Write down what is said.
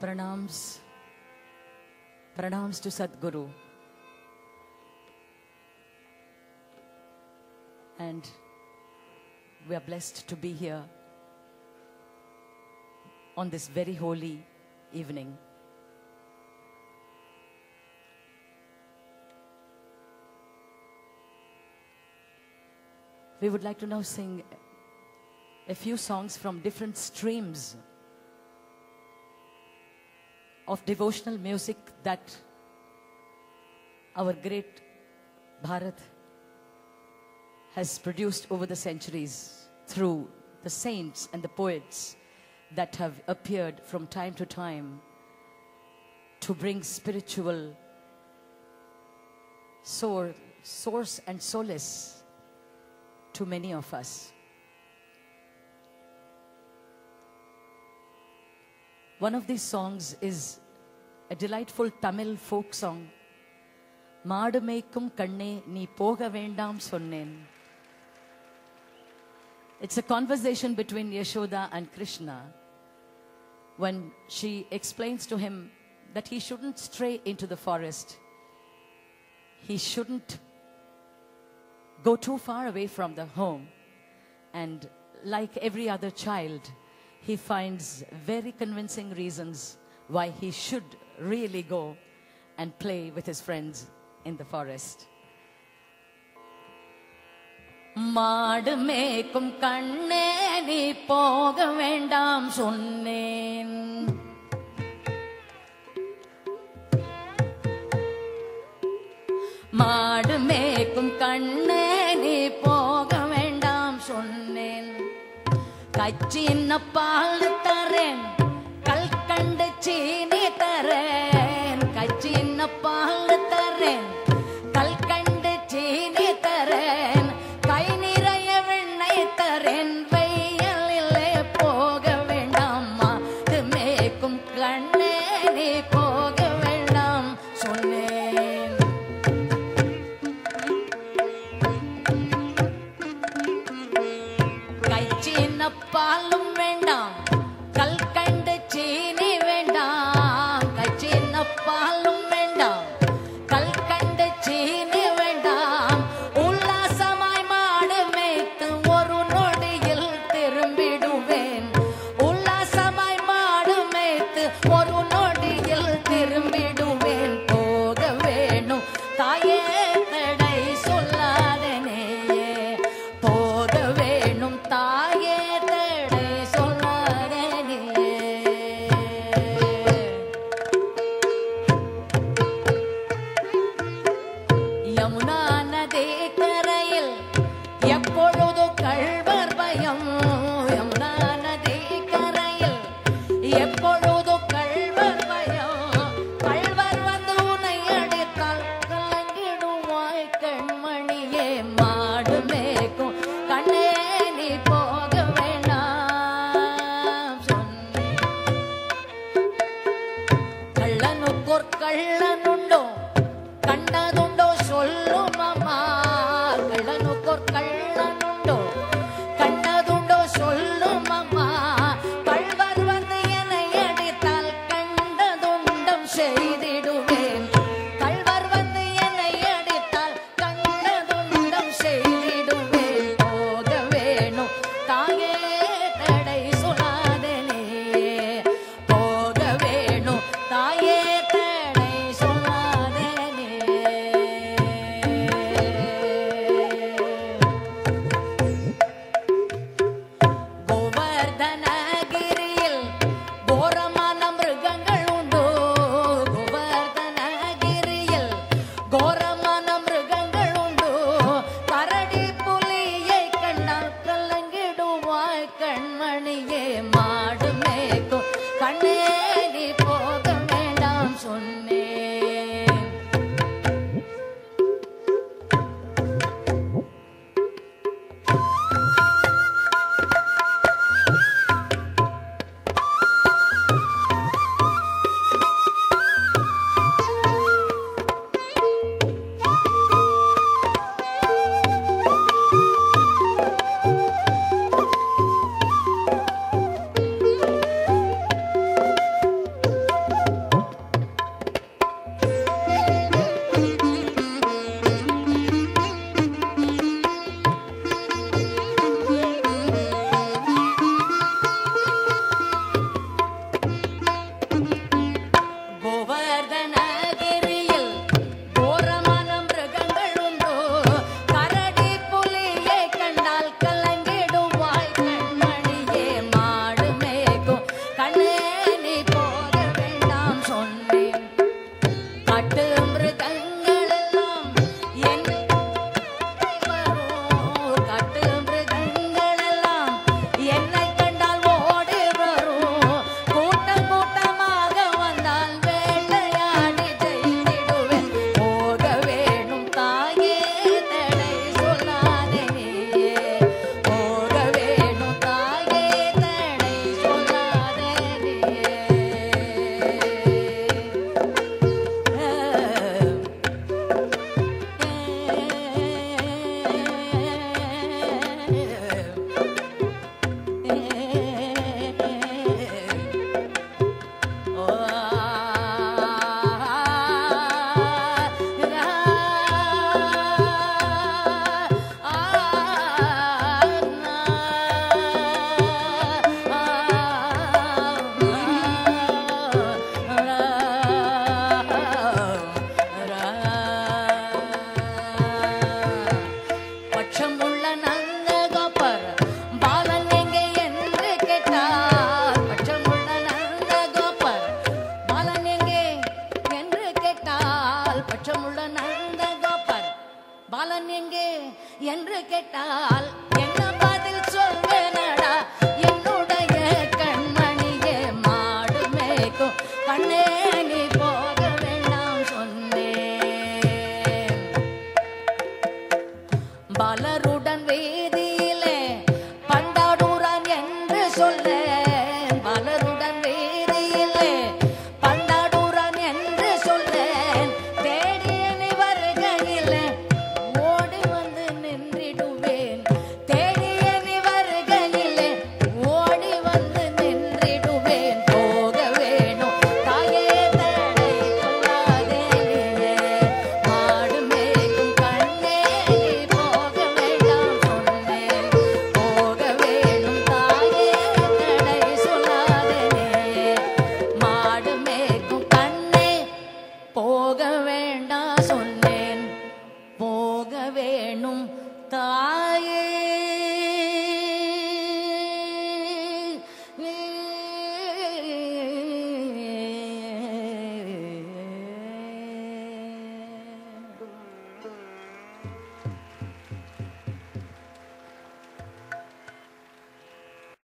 Pranams to Sadguru. And we are blessed to be here on this very holy evening. We would like to now sing a few songs from different streams of devotional music that our great Bharat has produced over the centuries through the saints and the poets that have appeared from time to time to bring spiritual source and solace to many of us. One of these songs is a delightful Tamil folk song, Maadu Meykkum Kanne Nee Poga Vendam Sonnen. It's a conversation between Yashoda and Krishna when she explains to him that he shouldn't stray into the forest. He shouldn't go too far away from the home. And like every other child, he finds very convincing reasons why he should really go and play with his friends in the forest. மாடு மேய்க்கும் கண்ணே நீ போக வேண்டாம் சொன்னேன். மாடு மேய்க்கும் கண்ணே நீ போக வேண்டாம் சொன்னேன். கச்சின்ன பால் தரேன், கல்கண்டு சீனி தரேன். கச்சின்ன பால் தரேன், கல்கண்டு சீனி தரேன். கை நிறைய வெண்ணெய் தரேன், வெயிலிலே போக வேண்டாம். மாடு மேய்க்கும் கண்ணே நீ போக வேண்டாம் சொன்னேன். பாலும் வேண்டாம், கல்கண்டு சீனி வேண்டாம். கச்சின்ன பாலும் வேண்டாம், கல்கண்டு சீனி வேண்டாம். உல்லாசமாய் மாடு மேய்த்து ஒரு நொடியில் திரும்பிடுவேன். உல்லாசமாய் மாடு மேய்த்து ஒரு நொடியில் திரும்பிடுவேன். போக வேணும் தாயே தடை சொல்லாதனேயே. போக வேணும் தாயே கள்ளனுண்டோ கண்டதுண்டோ சொல்லும் அம்மா. கள்ளனுக்கோர் கள்ளனுண்டோ கண்டதுண்டோ சொல்லும் அம்மா. கள்வர் வந்து என்னை அடித்தால் கண்டதுண்டம் செய்திடுவேன். கள்வர் வந்து என்னை அடித்தால் கண்டதுண்டம் செய்திடுவேன். போக வேணும் தாயே தடை சொல்லாதனே. போக வேணும் தாயே மாடு மேய்க்கும் கண்ணே நீ போக வேண்டாம் சொன்னேன். கண்ணே